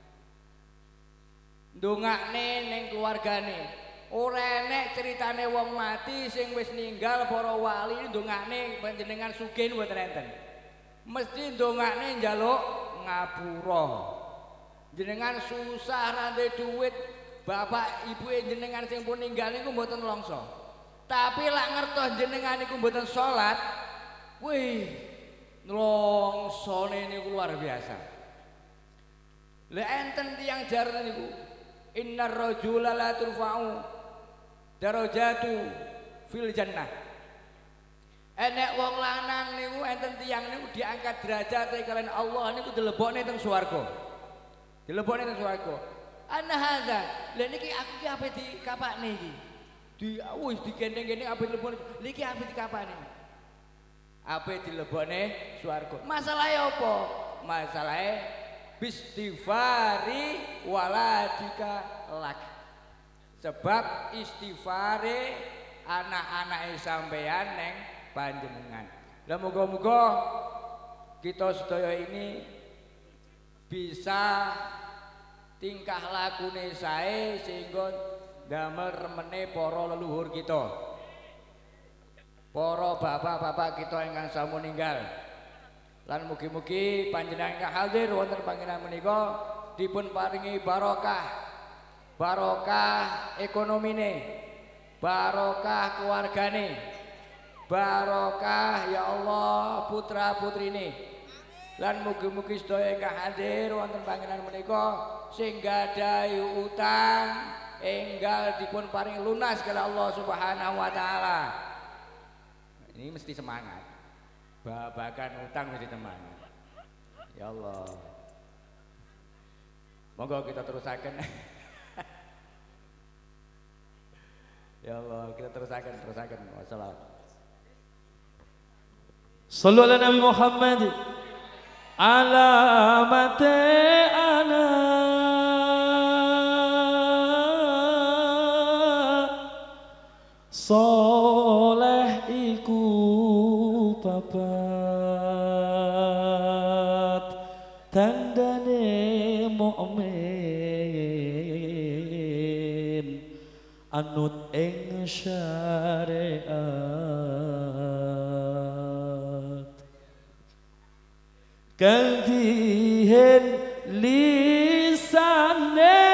Ndongakne ning keluargane. Ora enek ceritane wong mati sing wis ninggal para wali ndongakne panjenengan sugih mboten enten. Mesti ndongakne njaluk ngapura. Jenengan susah ra ndek dhuwit, bapak ibu jenengan sing pun ninggal niku mboten longso. Tapi lak ngertos jenengan niku mboten salat, wih, longsone niku luar biasa. Lah enten tiyang jar niku, innar rajula la turfa'u darajatu fil jannah. Enek wong lanang niku enten tiyang niku diangkat derajate kalian Allah niku dilebokne teng swarga. Dilebokne teng swarga. Ana hadza, lha niki aku ki ape dikapakne iki? Di wis digendeng-gendeng ape dilebokne. Niki ape dikapakne? Ape dilebokne swarga. Masalahe apa? Masalahe bistighfari waladika lak. Sebab istighfare anak-anake sampeyan neng panjenengan. Lah muga-muga kita sedaya ini bisa tingkah lakune sae sehingga damel remene para leluhur kita. Para bapak-bapak kita ingkang sampun ninggal. Lan mugi-mugi panjenengan ingkang hadir wonten panggenan menika dipun paringi barokah. Barokah ekonomine, barokah keluargane, barokah ya Allah putra-putrine. Lan mugi-mugi sedaya ingkang hadir wonten panggenan menika sing gadhahi utang enggal dipun paring lunas kala Allah Subhanahu wa taala. Ini mesti semangat. Babakan utang mesti semangat. Ya Allah. Monggo kita terusaken. Ya Allah, kita terusaken, terusaken. Wassalam. Sallu ala Nabi Muhammad. Alamate ana soleh iku papat tandane mukmin anut ing syariat kang dihen lisane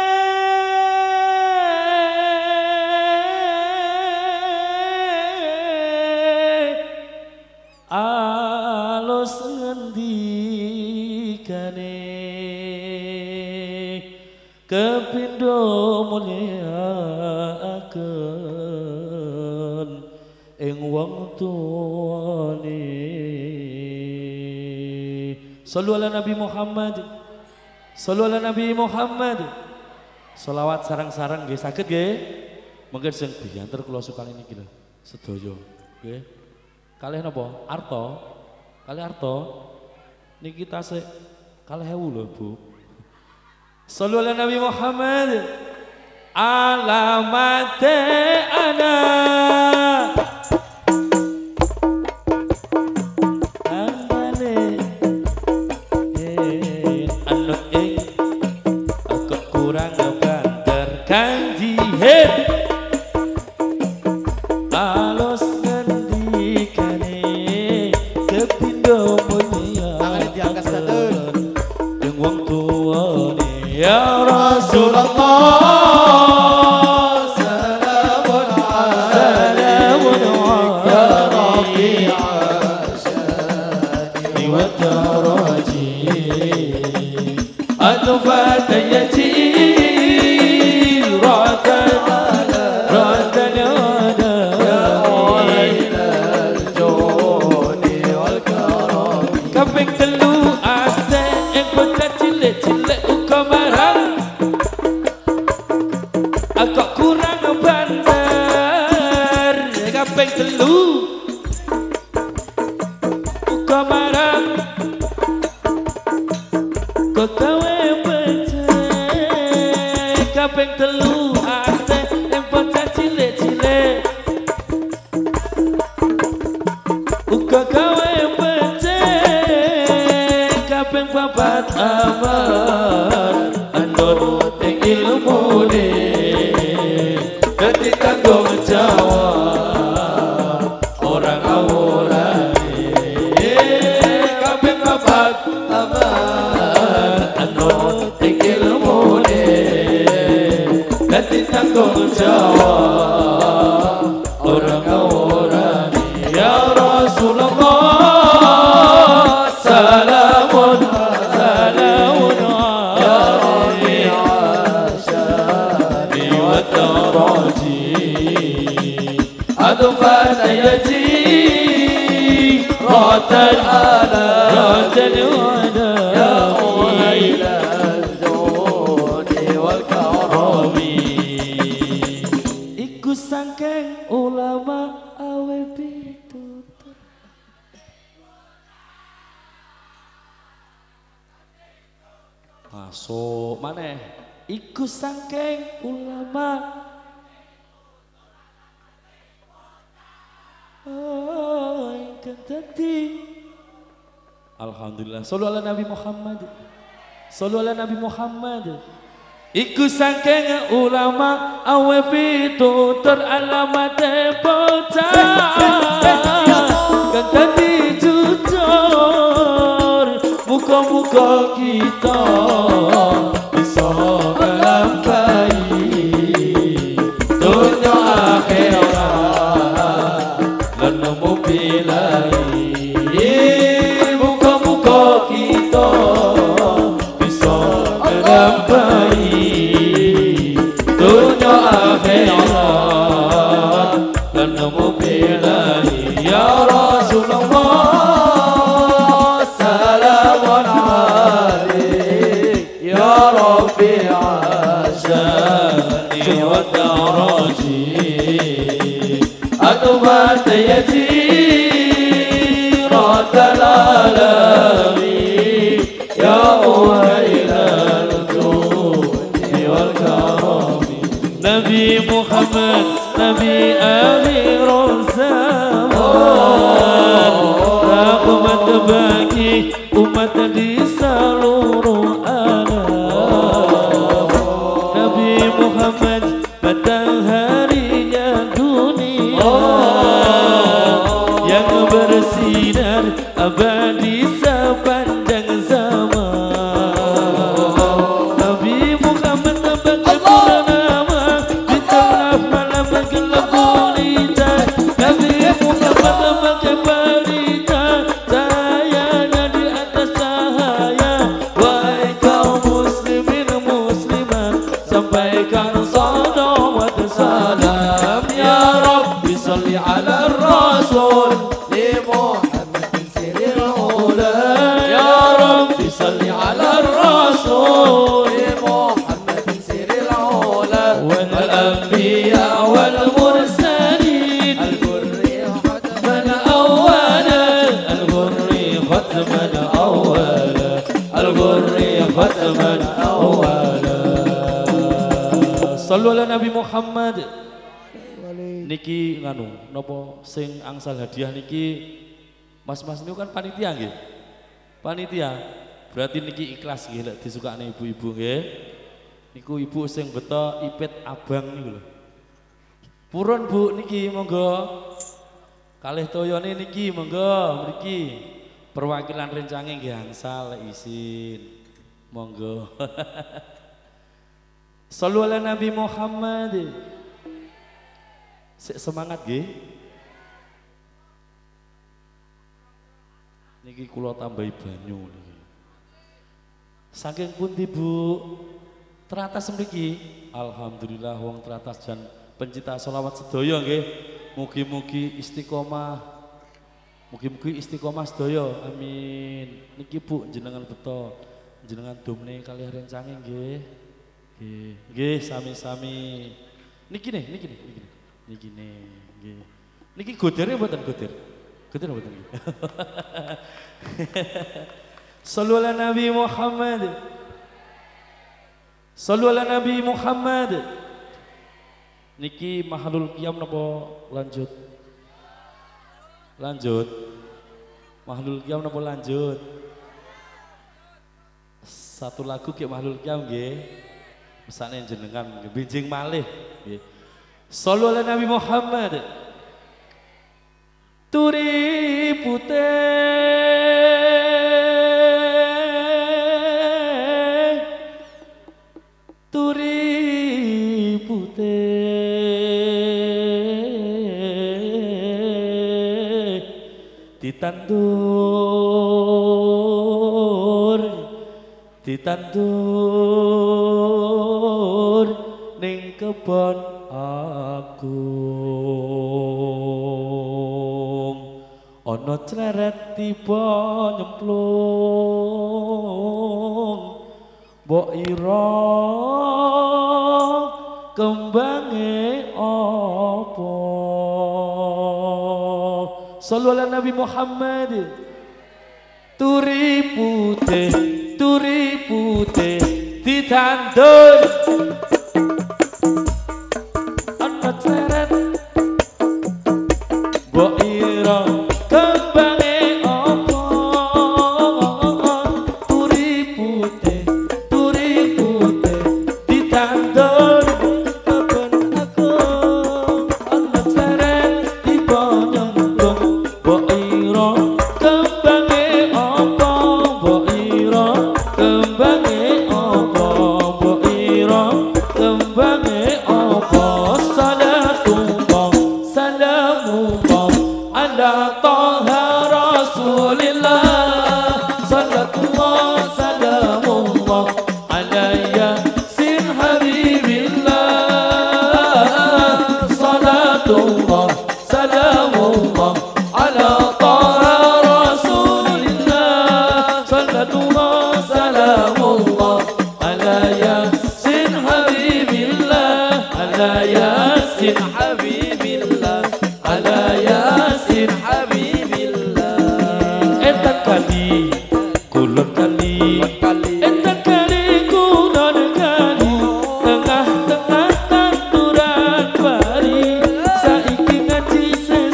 alus ngendikane kepindo mulyakaken ing wong tuane. Sallu ala Nabi Muhammad. Sallu ala Nabi Muhammad. Selawat sarang-sarang nggih saged nggih. Mungkin sing diantar kula sukani niki lho. Sedaya nggih. Kalih napa? Arto. Kalih Arto. Niki tasik kalih ewu lho, Bu. Sallu ala Nabi Muhammad. Alamate ana andane eh anu ing aku kurang banter kanjihen alus ngendikane kepindo mulia diangkat satu yang wong tuane ya Rasulullah. Masuk maneh iku saking ulama oh ingkang dadi alhamdulillah. Sallu ala Nabi Muhammad. Sallu ala Nabi Muhammad. Iku saking ulama awe pitutur alamate bocah kang dadi jujur. Muka-muka kita bisa melampaui dunia akhirat lan nemu pilai. Muka-muka kita bisa melampaui dunia akhirat lan nemu pilai. Ya Rasulullah أطفت يتيرة العالمين يا أهيل الجود والكرم. نبي محمد Nabi akhir zaman, rahmat bagi umat di seluruh alam. Nabi Muhammad mataharinya dunia yang bersinar abadi sepanjang zaman. Nabi Muhammad sebagai purnama di tengah malam gelap gulita. Nabi Muhammad sebagai pelita cahayanya di atas cahaya. Wahai kaum muslimin muslimat, sampaikan salawat salam ya Rabbi salli ala Rasul li Muhammadin siril ula. Ya Rabbi salli ala Rasul li Muhammadin siril ula wal anbiya wal mursalin al ghurri khatman awwala al ghurri khatman awwala al ghurri khatman awwala. Sallu ala Nabi Muhammad. Niki nganu nopo sing angsal hadiah niki mas-mas niku kan panitia nggih. Panitia. Berarti niki ikhlas nggih lek disukane ibu-ibu nggih. Niku ibu sing beto ipit abang niku lho. Purun Bu niki monggo. Kalih toyone niki monggo mriki. Perwakilan rencange nggih angsal lek isin. Monggo. Sallu ala Nabi Muhammad. Semangat nggih. Niki kula tambahi banyu niki. Saking pundi Bu? Teratas mriki. Alhamdulillah wong teratas jan pencipta sholawat sedaya nggih. Mugi-mugi istiqomah. Mugi-mugi istiqomah sedaya. Amin. Niki Bu jenengan beto. Jenengan domne kalih rencane nggih. Nggih. Nggih sami-sami. Niki nih, niki nih, niki nih. Niki nih, nggih. Niki godere mboten goder? Goder mboten nggih. Sallu ala Nabi Muhammad. Sallu ala Nabi Muhammad. Niki mahalul qiyam napa lanjut? Lanjut. Mahalul qiyam napa lanjut? Satu lagu ki mahalul qiyam nggih. Mesane jenengan benjing malih nggih. Sallu ala Nabi Muhammad. Turi putih, turi putih, ditandur, ditandur ning kebon agung. Ana cleret tiba nyemplung, mbok ira kembange apa? Sallu ala Nabi Muhammad. Turi putih, turi putih ditandur. Ana cleret mbok ira kembange apa? Turi putih, turi putih ditandur kebon agung. Ana cleret tiba nyemplung, mbok ira kembange apa? Mbok ira kembange apa? Mbok ira kembange apa? Salatullah, salamullah ala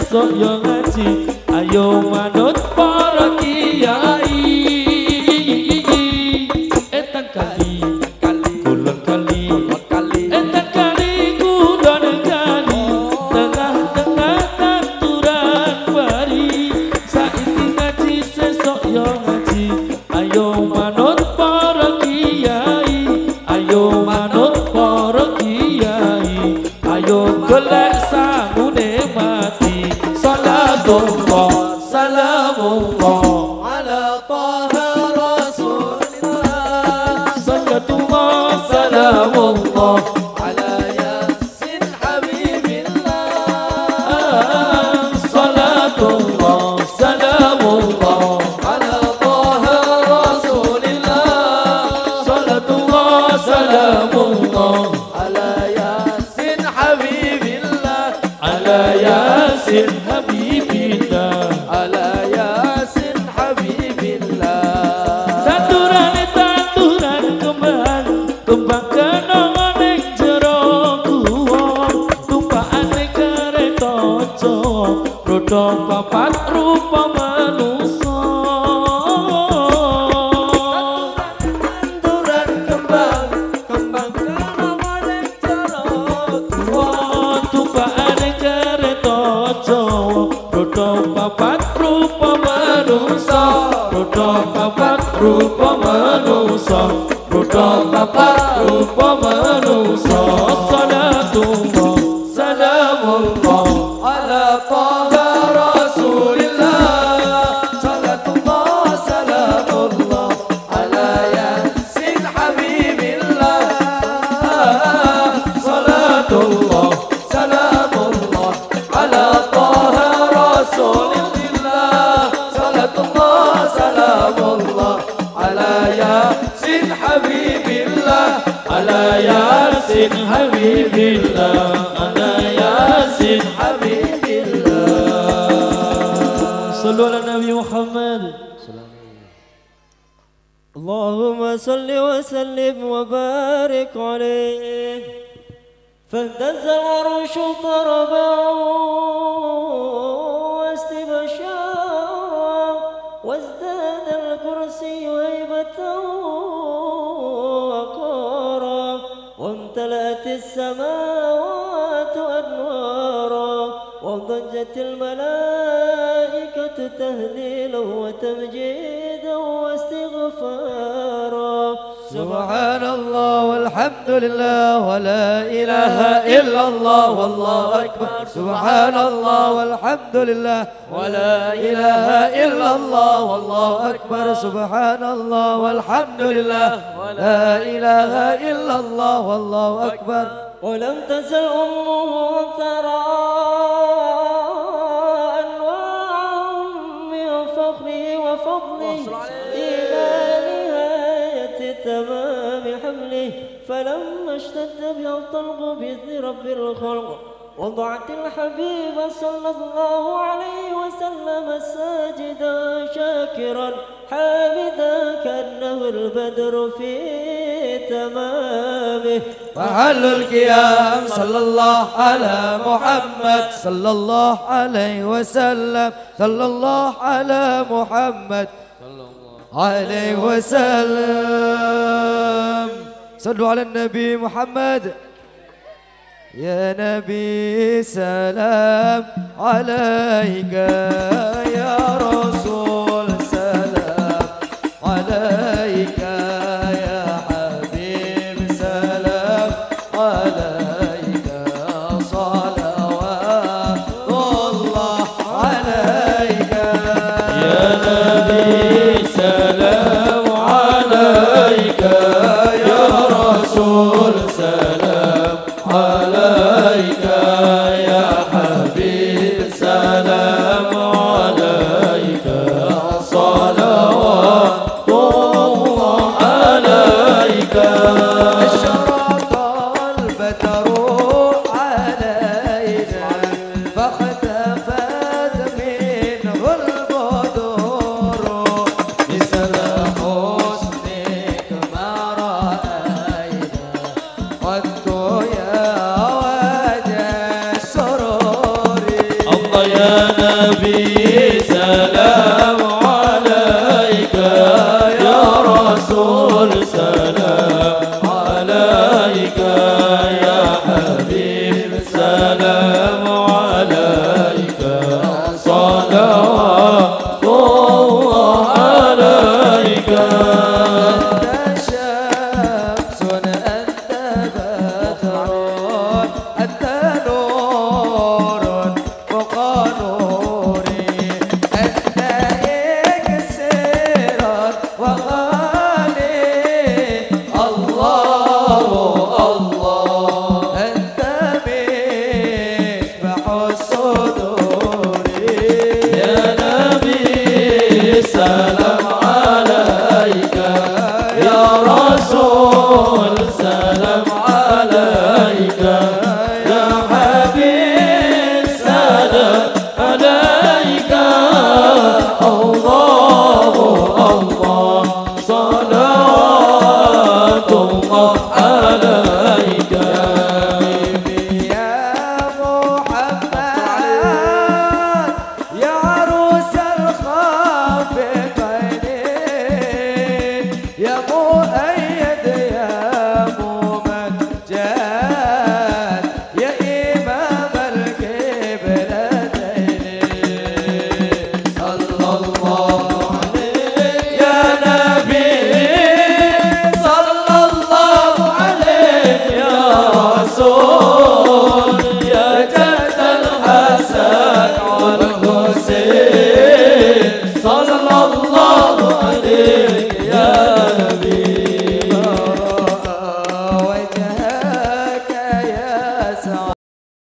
sesuk yo ngaji ayo manut para kiai etan kali kulon kali etan kali kudon kali tengah-tengah taturan bari saiki ngaji sesuk yo ngaji ayo manut para kiai ayo manut para kiai ayo golek sangune mati salatullah salamullah ala taha rasulillah salatullah salamullah ala yasin habibillah salatullah salamullah ala taha rasulillah salatullah salamullah ala yasin habibillah ala yasin habibillah ala yasin habibillah tanduran tanduran kembang kembang kenangan ning jero guwa tumpakane kereta Jawa roda papat rupa manusa tanduran kembang kembang kenangan ning jero wah tumpakane kereta Jawa roda papat rupa manusa roda papat rupa manusa roda papat rupa manusa salatullah salamullah ala taha rasulillah salatullah salamullah ala yasin habibillah salatullah salamullah ala taha rasulillah salatullah salamullah ala yasin habibillah ala yasin habibillah ala yasin habibillah sallu ala nabi Muhammad اللهم صل وسلم وبارك عليه فاهتز العرش طربا واستبشارا وازداد الكرسي هيبة وقارا وامتلأت السماوات أنوارا وضجت الملائكة تهليلا وتمجيدا واستغفارا سبحان الله والحمد لله ولا إله إلا الله والله أكبر سبحان الله والحمد لله ولا إله إلا الله والله أكبر سبحان الله والحمد لله ولا إله إلا الله والله أكبر ولم تزل أمه ترى أنواعا من فخره وفضله إلى نهاية تمام حمله فلما اشتد بها الطلق بإذن رب الخلق وضعت الحبيب صلى الله عليه وسلم ساجدا شاكرا حامدا كأنه البدر في تمامه محل القيام صلى الله على محمد صلى الله عليه وسلم صلى الله على محمد عليه وسلم صلوا على النبي محمد يا نبي سلام عليك يا رسول سلام عليك يا حبيب سلام عليك صلوات الله عليك يا نبي سلام عليك يا رسول سلام عليك يا حبيب سلام عليك Nabi salam alaika, ya Rasul salam alaika, ya Habib salam alaika.